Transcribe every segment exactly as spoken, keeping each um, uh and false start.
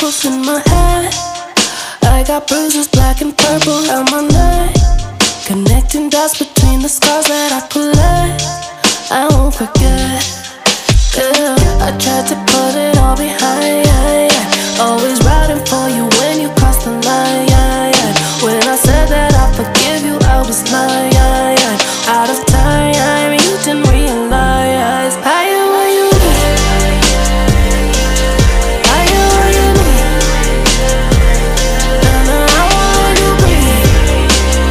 freckles in my head. I got bruises black and purple on my neck, connecting dots between the scars that I collect. I won't forget, yeah. I tried to put it all behind, yeah, yeah. Always riding for you when you cross the line, yeah, yeah. When I said that I forgive you, I was lying, yeah, yeah. Out of time, you didn't realize I am what you need. I am what you need. And I want you to breathe.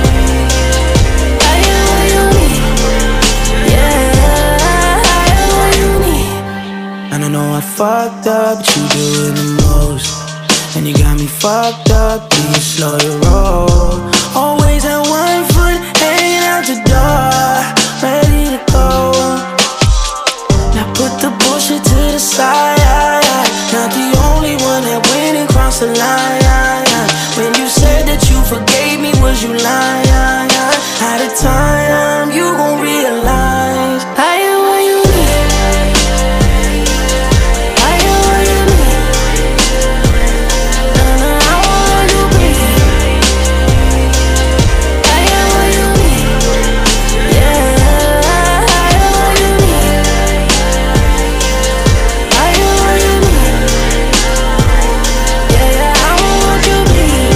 I am what you need. Yeah, I am what you need. And I know I fucked up, but you doing the most. And you got me fucked up, being slow to roll. Always at one foot, hanging out the door, ready to go. Now put the bullshit to the side. Not the only one that went and crossed the line. When you said that you forgave me, was you lying? At a time, you gon' realize I am what you need. I am what you need. And I want you to breathe. I am what you need. Yeah, I am what you need. I am what you need. Yeah, yeah, I want what you need.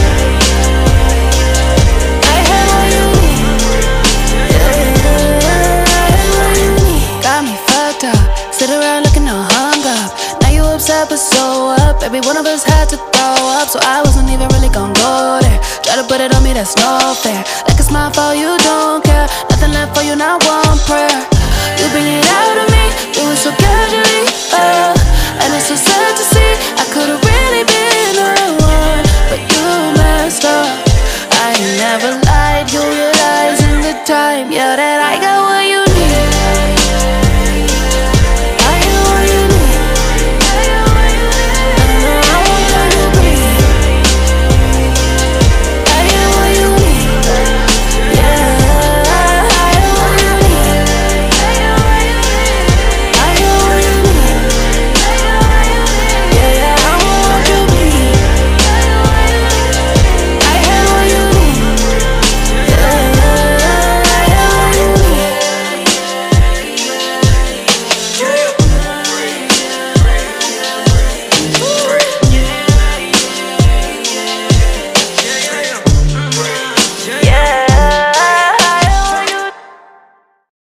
I am what you need. Yeah, I am what you need. Got me fucked up, sit around looking all hung up. Now you upset but so up. Every one of us had to throw up, so I wasn't even really gon' go there. Try to put it on me, that's no fair. Like it's my fault, you don't care. Nothing left for you, not one prayer. You bring it out of me, do it so casually, uh, and it's so sad to see. I could've really been the one, but you messed up. I ain't never lied, you realize in the time, yeah, that I got what